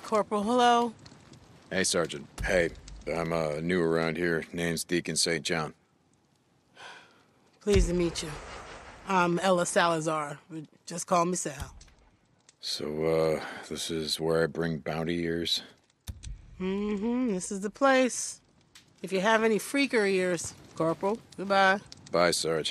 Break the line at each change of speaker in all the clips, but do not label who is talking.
Corporal, hello?
Hey, Sergeant. Hey, I'm new around here. Name's Deacon St. John.
Pleased to meet you. I'm Ella Salazar, but just call me Sal.
So, this is where I bring bounty ears?
This is the place. If you have any freaker ears, Corporal, goodbye.
Bye, Sarge.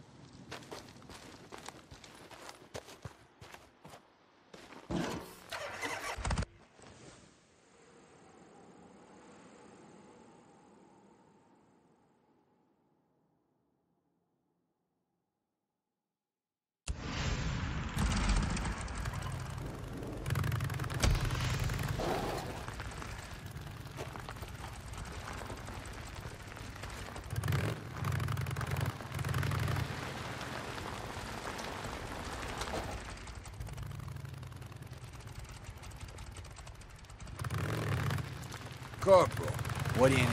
Corporal, what do you need?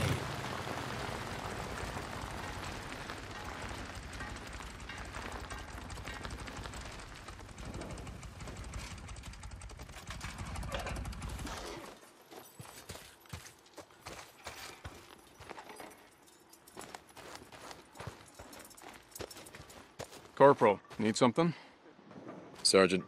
Corporal, need something?
Sergeant.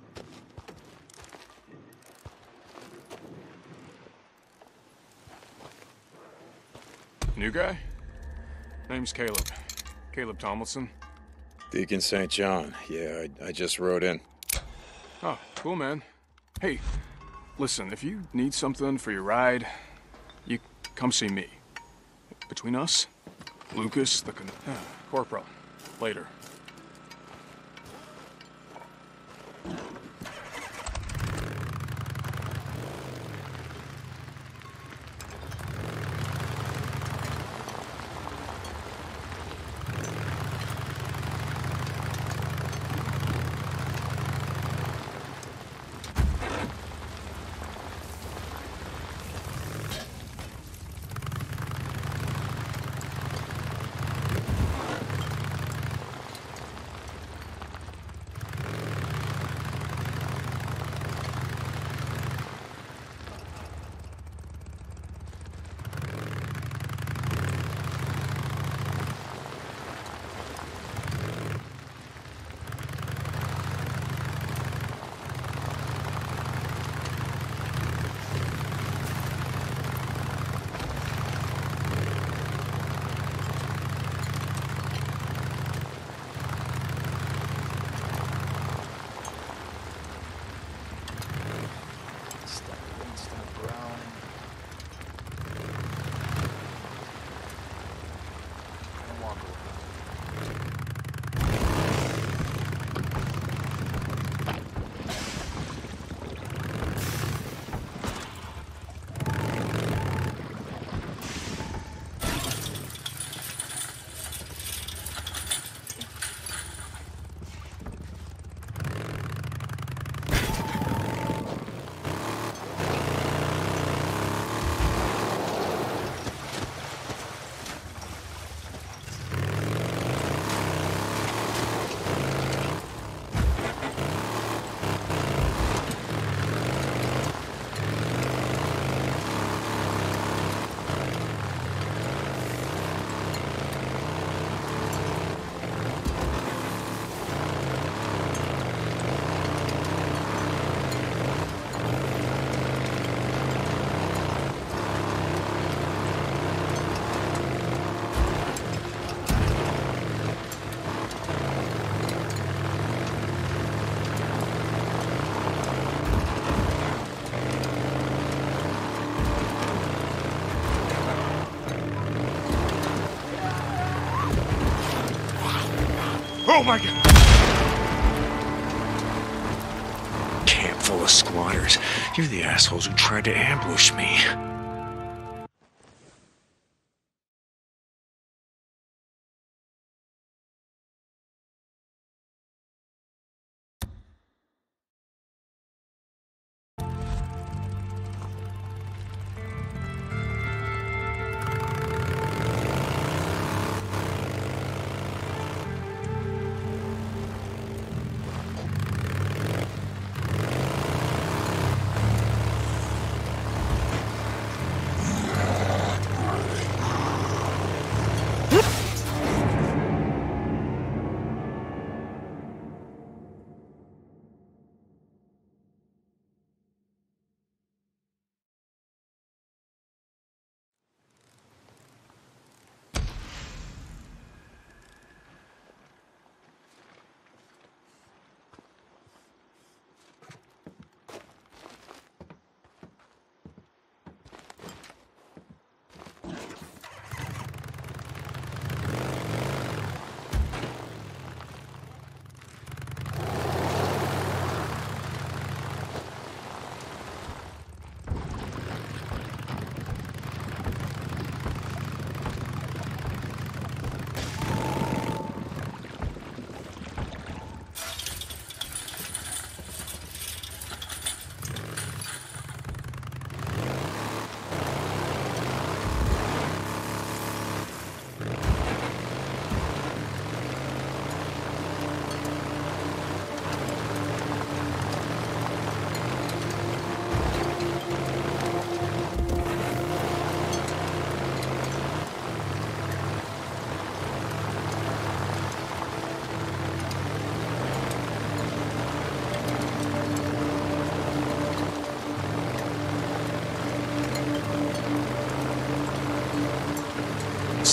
New guy? Name's Caleb. Caleb Tomlinson.
Deacon St. John. Yeah, I just rode in.
Oh, cool, man. Hey, listen, if you need something for your ride, you come see me. Between us, Lucas, Corporal. Later.
Oh my God! Camp full of squatters. You're the assholes who tried to ambush me.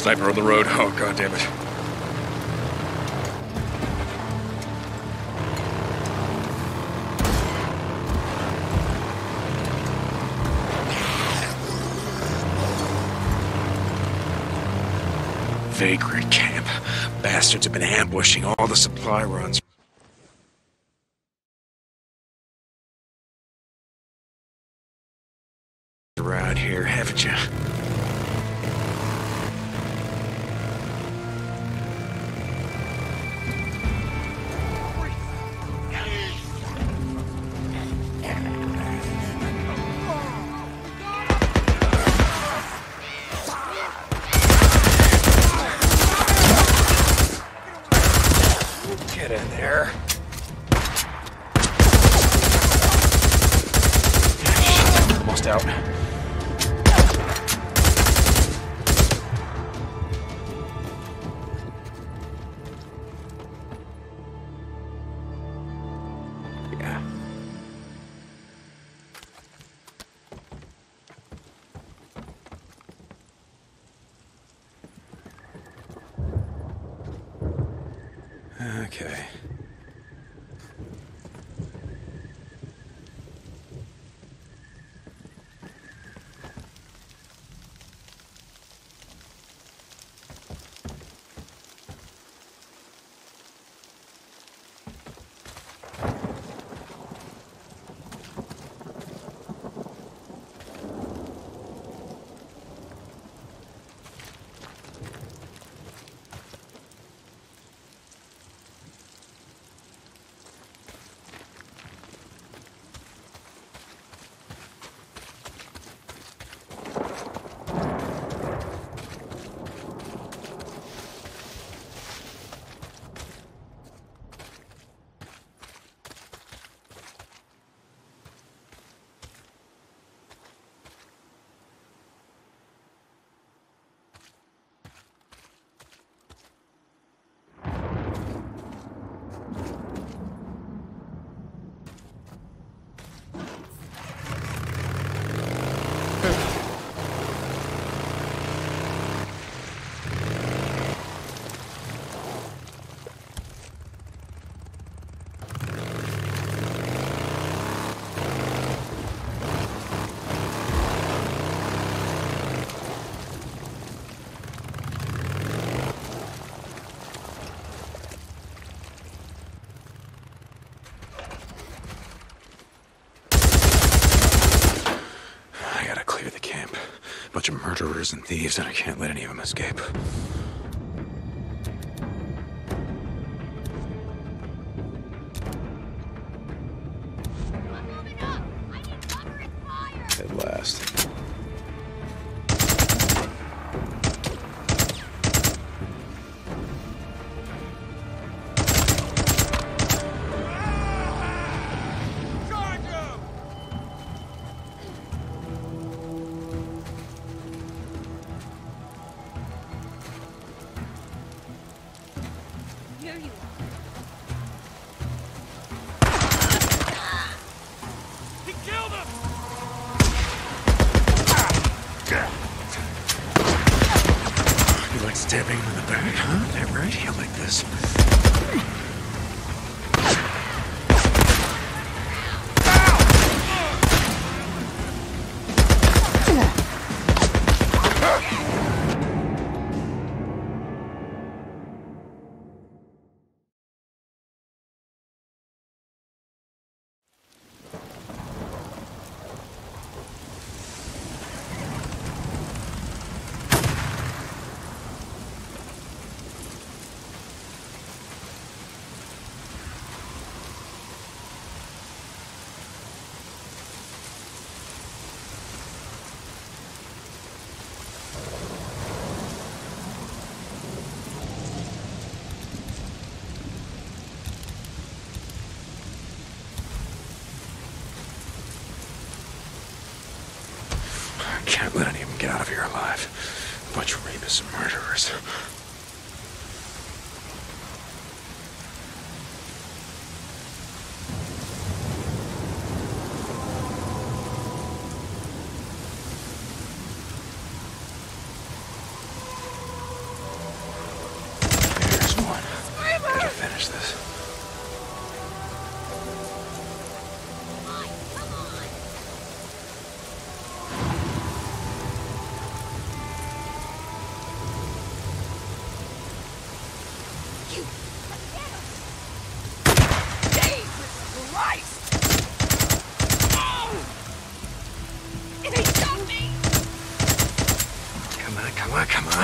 Sniper on the road. Oh, God damn it. Vagrant camp. Bastards have been ambushing all the supply runs around here, haven't you? Get in there. Almost out. Yeah. Okay. Bunch of murderers and thieves, and I can't let any of them escape. At last.
Here you are.
He killed him!
You like stabbing him in the back, huh? That right? You like this? Can't let any of them get out of here alive. Bunch of rapists and murderers. Come on. Gotta finish this. Come on.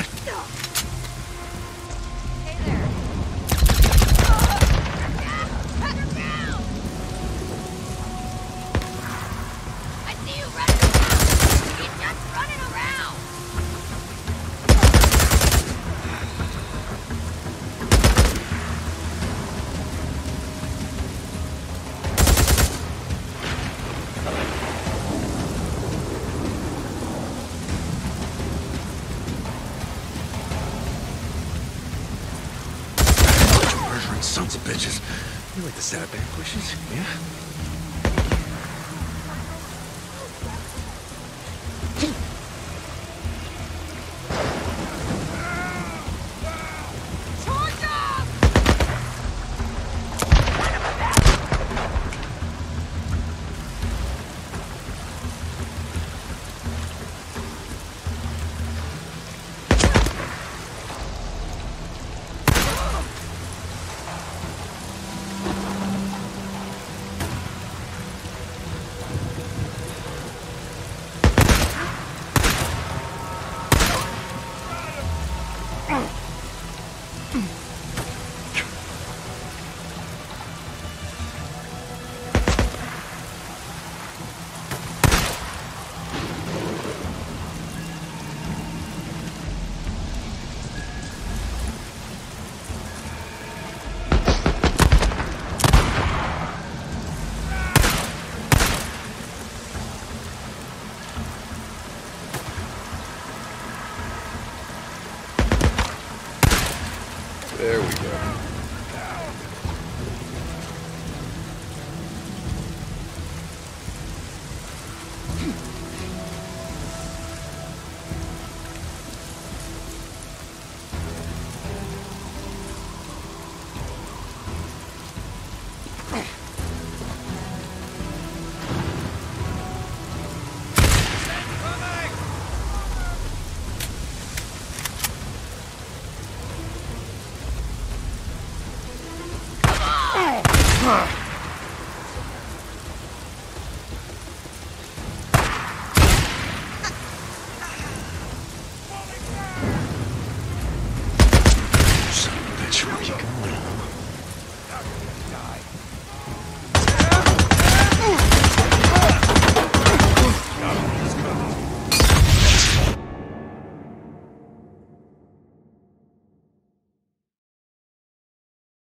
Sons of bitches. You like to set up ambushes, yeah?
There we go. Son of a bitch, where are you going?